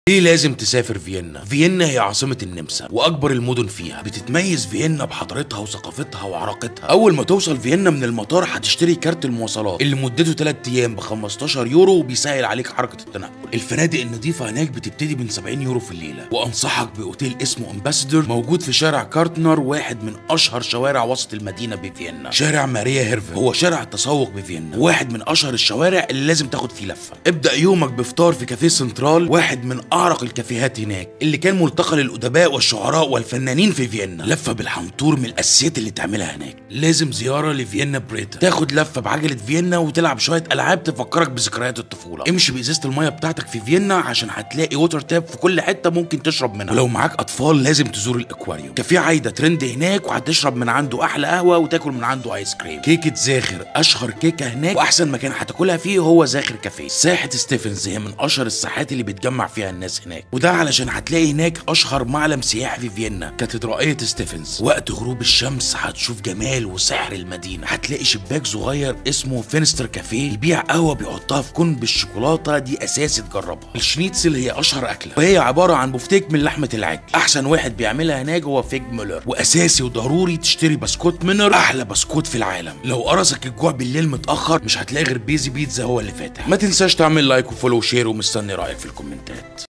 ليه لازم تسافر فيينا؟ فيينا هي عاصمة النمسا وأكبر المدن فيها، بتتميز فيينا بحضارتها وثقافتها وعراقتها. أول ما توصل فيينا من المطار هتشتري كارت المواصلات اللي مدته 3 أيام ب 15 يورو وبيسهل عليك حركة التنقل. الفنادق النظيفة هناك بتبتدي من 70 يورو في الليلة، وأنصحك بأوتيل اسمه امباسادور موجود في شارع كارتنر، واحد من أشهر شوارع وسط المدينة بفيينا. شارع ماريا هيرفن هو شارع التسوق بفيينا، واحد من أشهر الشوارع اللي لازم تاخد فيه لفة. ابدأ يومك بفطار في كافيه سنترال، واحد من أعرق الكافيهات هناك اللي كان ملتقى للأدباء والشعراء والفنانين في فيينا. لفة بالحنطور من الأساسيات اللي تعملها هناك. لازم زيارة لفيينا بريتا، تاخد لفة بعجلة فيينا وتلعب شوية ألعاب تفكرك بذكريات الطفولة. امشي بإزازة المية بتاعتك في فيينا عشان هتلاقي ووتر تاب في كل حتة ممكن تشرب منها، ولو معاك أطفال لازم تزور الأكواريوم. كافيه عايدة ترند هناك، وهتشرب من عنده أحلى قهوة وتاكل من عنده آيس كريم. كيكة زاخر أشهر كيكة هناك، وأحسن مكان هتاكلها فيه هو زاخر كافيه. ساحة ستيفنز هي من أشهر الساحات اللي بتجمع فيها الناس هناك، وده علشان هتلاقي هناك اشهر معلم سياحي في فيينا كاتدرائية ستيفنز. وقت غروب الشمس هتشوف جمال وسحر المدينة. هتلاقي شباك صغير اسمه فينستر كافيه يبيع قهوة بيحطها في كون بالشوكولاتة، دي اساسي تجربها. الشنيتسل هي اشهر اكلة، وهي عبارة عن بفتيك من لحمة العجل. احسن واحد بيعملها هناك هو فيج مولر، واساسي وضروري تشتري بسكوت مينر، احلى بسكوت في العالم. لو قرصك الجوع بالليل متأخر مش هتلاقي غير بيزي بيتزا هو اللي فاتح. ما تنساش تعمل لايك وفولو وشير، ومستني رأيك في الكومنتات.